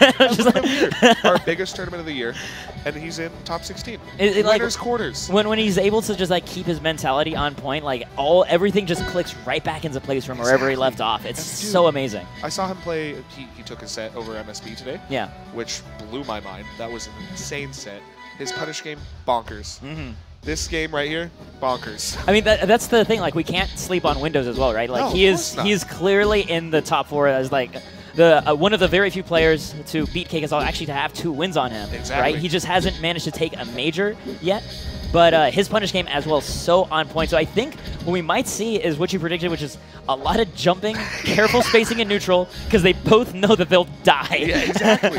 That's just like weird. Our biggest tournament of the year, and he's in top 16. Winners quarters. When he's able to just like keep his mentality on point, like everything just clicks right back into place from wherever he left off. It's so amazing. I saw him play. He took a set over MSB today. Yeah. Which blew my mind. That was an insane set. His punish game, bonkers. This game right here, bonkers. I mean, that's the thing. Like, we can't sleep on Windows as well, right? Like, no, he is clearly in the top 4 as like the one of the very few players to beat KSL, actually to have 2 wins on him. Exactly. Right? He just hasn't managed to take a major yet. But his punish game as well is so on point. So I think what we might see is what you predicted, which is a lot of jumping, careful spacing in neutral, because they both know that they'll die. Yeah, exactly.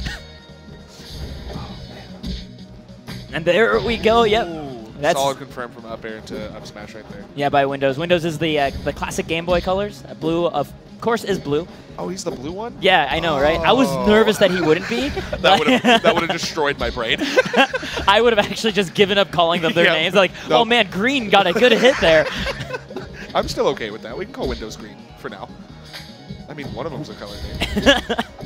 And there we go. Yep. Ooh, that's solid confirm from up air into up smash right there. Yeah, by Windows. Windows is the classic Game Boy colors. Blue, of course, is blue. Oh, he's the blue one? Yeah, I know, right? I was nervous that he wouldn't be. that would have destroyed my brain. I would have actually just given up calling them their names. Like, oh man, green got a good hit there. I'm still okay with that. We can call Windows green for now. I mean, one of them's a color name.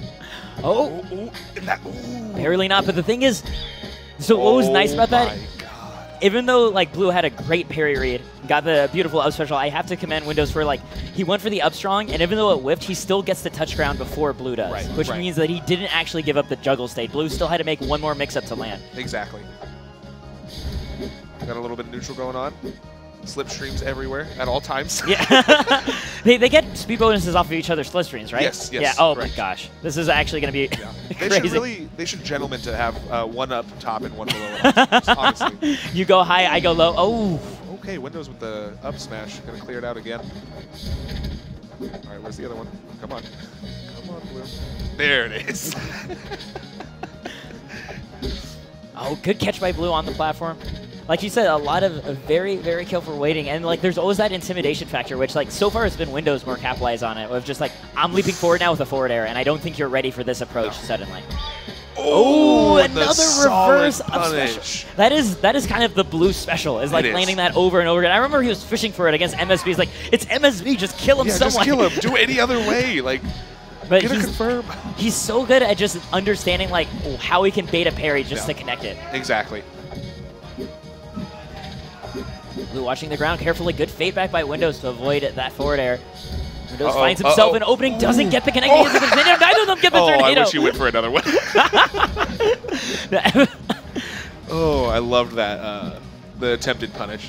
Barely not. But the thing is, so what was nice about that? Even though like Blue had a great parry read, got the beautiful up special, I have to commend Windows for like he went for the up strong, and even though it whiffed, he still gets the touch ground before Blue does, which means that he didn't actually give up the juggle state. Blue still had to make one more mix up to land. Exactly. Got a little bit of neutral going on. Slipstreams everywhere at all times. Yeah. they get speed bonuses off of each other's slipstreams, right? Yes. Yeah. Oh my gosh, this is actually going to be crazy. They should gentlemen to have one up top and one below. Honestly. You go high, I go low. Oh. Okay, Windows with the up smash. Gonna clear it out again. All right, where's the other one? Come on. Come on, Blue. There it is. Oh, good catch by Blue on the platform. Like you said, a lot of very, very careful waiting, and like there's always that intimidation factor, which like so far it's been Windows more capitalized on it, of just like, I'm leaping forward now with a forward air, and I don't think you're ready for this approach suddenly. Oh, another reverse up special. That is kind of the Blue special, is like landing that over and over again. I remember he was fishing for it against MSB. He's like, it's MSB, just kill him some way. Just kill him. Do any other way. Like, but he's so good at just understanding like how he can bait a parry just to connect it. Exactly. Blue watching the ground carefully. Good fade back by Windows to avoid that forward air. Windows finds himself an opening, doesn't get the connecting. Neither of them get the tornado. I wish you went for another one. Oh, I loved that, the attempted punish.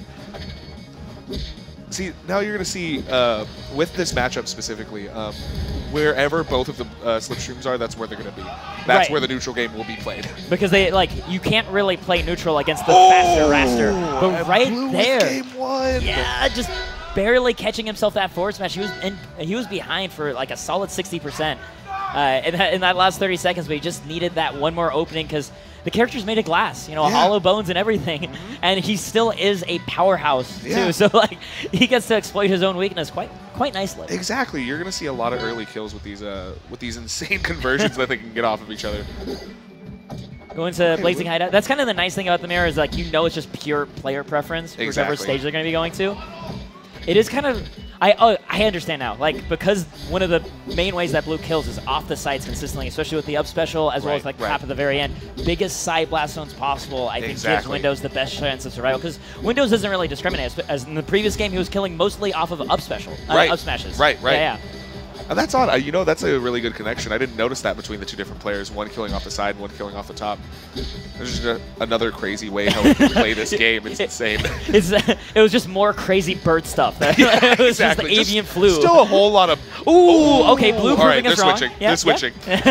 See, now you're going to see, with this matchup specifically, wherever both of the slipstreams are, that's where they're going to be. That's where the neutral game will be played. Because they you can't really play neutral against the faster raster. But right there, game 1. Yeah, just barely catching himself that forward smash. He was behind for like a solid 60% in that last 30 seconds, but he just needed that one more opening because the character's made of glass, hollow bones and everything, and he still is a powerhouse too. So like he gets to exploit his own weakness quite nicely. Exactly. You're gonna see a lot of early kills with these insane conversions that they can get off of each other. Going to Blazing Hideout. That's kind of the nice thing about the mirror is like it's just pure player preference for whatever stage they're gonna be going to. It is kind of I understand now. Like, because one of the main ways that Blue kills is off the sides consistently, especially with the up special as well as like crap at the very end. Biggest side blast zones possible, I think, gives Windows the best chance of survival. Because Windows doesn't really discriminate. As in the previous game, he was killing mostly off of up special, up smashes. Right. Yeah. And that's odd. That's a really good connection. I didn't notice that between the two different players, one killing off the side and one killing off the top. There's just another crazy way how we can play this game. It's insane. It was just more crazy bird stuff. It was just the avian flu. Still a whole lot of... Ooh, okay, Blue proving us wrong. They're switching.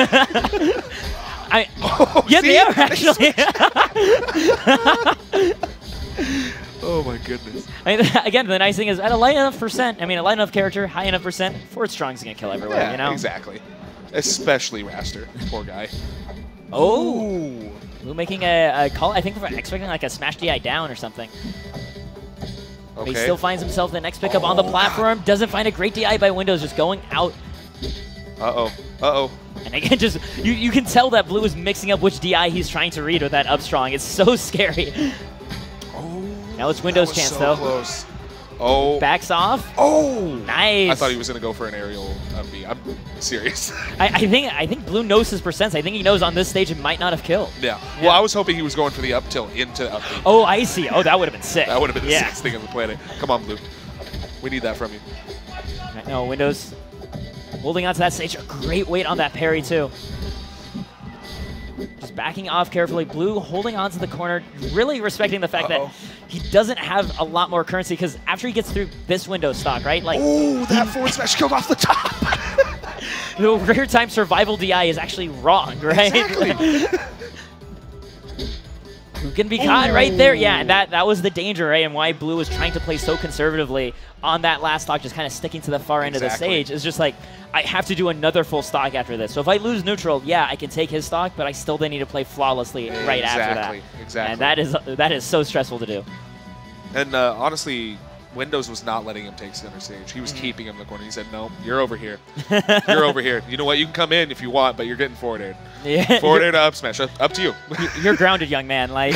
They are actually. Oh my goodness. I mean, again, the nice thing is at a light enough percent, a light enough character, high enough percent, forward strong's gonna kill everywhere, Exactly. Especially Raster. Poor guy. Oh. Blue making a call, I think we're expecting like a smash DI down or something. But he still finds himself the next pickup on the platform. Doesn't find a great DI by Windows, just going out. And again, just you can tell that Blue is mixing up which DI he's trying to read with that up strong. It's so scary. Now it's Windows' chance, though. Close. Oh. Backs off. Oh. Nice. I thought he was going to go for an aerial B. I'm serious. I think Blue knows his percents. I think he knows on this stage it might not have killed. Yeah. Well, I was hoping he was going for the up tilt into up B. Oh, I see. Oh, that would have been sick. That would have been the sickest thing on the planet. Come on, Blue. We need that from you. No, Windows holding onto that stage. A great weight on that parry, too. Just backing off carefully. Blue holding onto the corner, really respecting the fact that he doesn't have a lot more currency, because after he gets through this Windows stock, right? Like, oh, that forward smash killed off the top. The rare time survival DI is actually wrong, right? Exactly. Who can be caught right there? Yeah, and that was the danger, right? And why Blue was trying to play so conservatively on that last stock, just kind of sticking to the far end of the stage. It's just like, I have to do another full stock after this. So if I lose neutral, yeah, I can take his stock, but I still then need to play flawlessly right after that. Exactly. And that is so stressful to do. And honestly, Windows was not letting him take center stage. He was keeping him in the corner. He said, no, you're over here. You're over here. You know what? You can come in if you want, but you're getting forward air. Yeah, forward air to up smash. Up to you. You're grounded, young man. Like.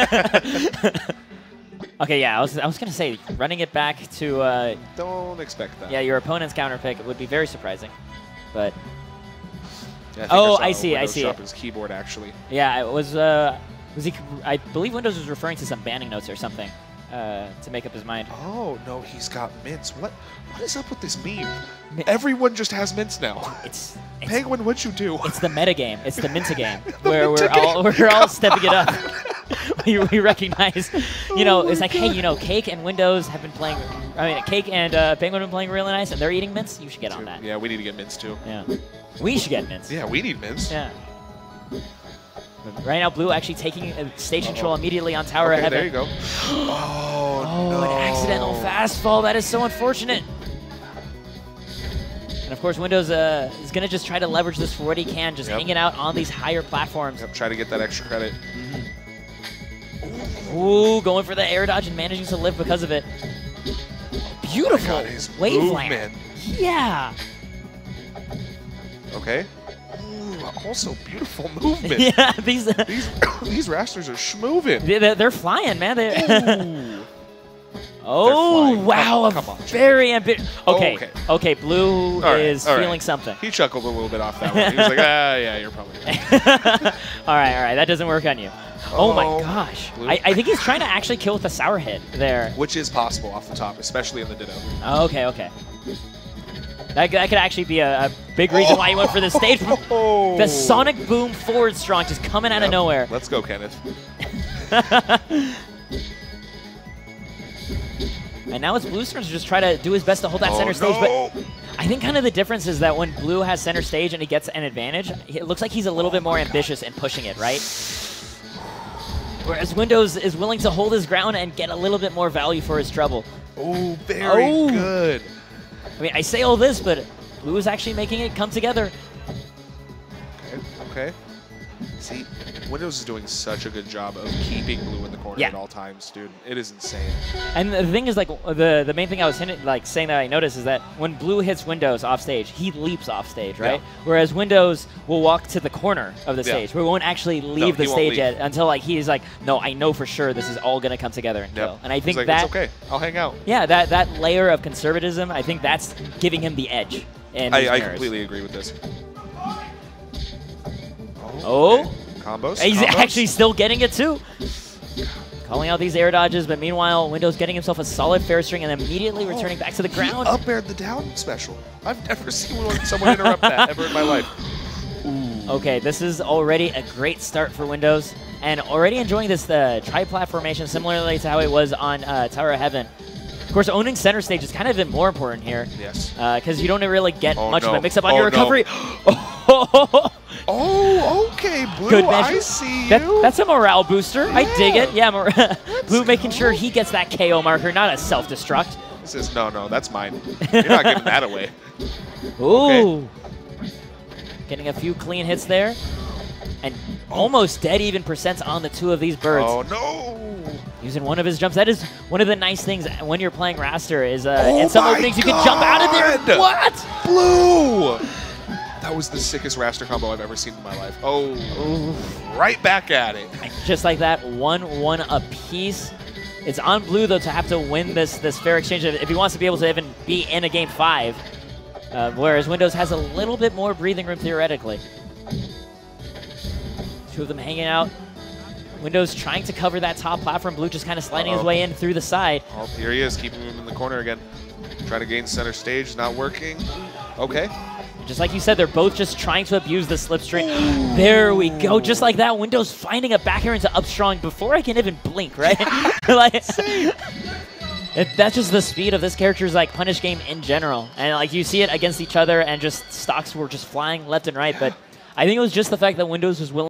Okay, yeah, I was gonna say running it back to. Don't expect that. Yeah, your opponent's counter pick would be very surprising, but. Yeah, I see. Drop his keyboard actually. Yeah, it was he? I believe Windows was referring to some banning notes or something to make up his mind. Oh no, he's got mints. What is up with this meme? Everyone just has mints now. It's Penguin, what'd you do? It's the meta game. It's the Minta game where we're all stepping it up. we recognize, it's like, hey, Cake and Windows have been playing. I mean, Cake and Penguin have been playing really nice, and they're eating mints. You should get on that. Yeah, we need to get mints too. Yeah, we should get mints. Yeah, we need mints. Yeah. Right now, Blue actually taking stage control immediately on Tower of Heaven. There you go. Oh, no. An accidental fastfall. That is so unfortunate. And of course, Windows is going to just try to leverage this for what he can, just hanging out on these higher platforms. Yep, try to get that extra credit. Ooh, going for the air dodge and managing to live because of it. Beautiful waveland. Yeah. Okay. Also beautiful movement. Yeah, these rasters are schmoving. They're flying, man. Oh, wow. Come on, very ambitious. Okay, Blue is feeling something. He chuckled a little bit off that one. He was like, yeah, you're probably right. All right. That doesn't work on you. Oh my gosh. I think he's trying to actually kill with a sour hit there. Which is possible off the top, especially in the Ditto. Okay. That could actually be a big reason why he went for this stage. The Sonic Boom forward strong just coming out of nowhere. Let's go, Kenneth. And now it's Blue's turn to just try to do his best to hold that center stage. But I think kind of the difference is that when Blue has center stage and he gets an advantage, it looks like he's a little bit more ambitious in pushing it, right? Whereas Windows is willing to hold his ground and get a little bit more value for his trouble. Oh, very good. I mean, I say all this, but Blue is actually making it come together. Okay. See, Windows is doing such a good job of keeping Blue in the corner at all times, dude. It is insane. And the thing is, like, the main thing I was saying that I noticed is that when Blue hits Windows off stage, he leaps off stage, right? Yeah. Whereas Windows will walk to the corner of the stage. We won't actually leave the stage yet until he's like, no, I know for sure this is all going to come together and kill. And I think it's okay. I'll hang out. Yeah, that layer of conservatism, I think that's giving him the edge. I completely agree with this. Combos. He's actually still getting it too. Calling out these air dodges, but meanwhile, Windows getting himself a solid fair string and immediately returning back to the ground. He up-aired the down special. I've never seen someone interrupt that ever in my life. Ooh. Okay, this is already a great start for Windows, and already enjoying this tri-plat formation similarly to how it was on Tower of Heaven. Of course, owning center stage is kind of even more important here. Yes. Because you don't really get much of a mix-up on your recovery. Oh, okay, Blue, good I see you. That's a morale booster. Yeah. I dig it. Yeah, Blue making sure he gets that KO marker, not a self-destruct. This is, no, that's mine. You're not giving that away. Ooh. Okay. Getting a few clean hits there. And almost dead even percents on the two of these birds. Oh, no. Using one of his jumps. That is one of the nice things when you're playing Raster is in some openings you can jump out of there. What? Blue! That was the sickest Raster combo I've ever seen in my life. Oh, right back at it. Just like that, 1-1 apiece. It's on Blue, though, to have to win this fair exchange if he wants to be able to even be in a Game 5, whereas Windows has a little bit more breathing room, theoretically. Two of them hanging out. Windows trying to cover that top platform. Blue just kind of sliding his way in through the side. Oh, here he is, keeping him in the corner again. Trying to gain center stage, not working. Okay. Just like you said, they're both just trying to abuse the slipstream. There we go. Just like that, Windows finding a back air into up strong before I can even blink, right? Like, that's just the speed of this character's like punish game in general. And like you see it against each other and just stocks were just flying left and right. But I think it was just the fact that Windows was willing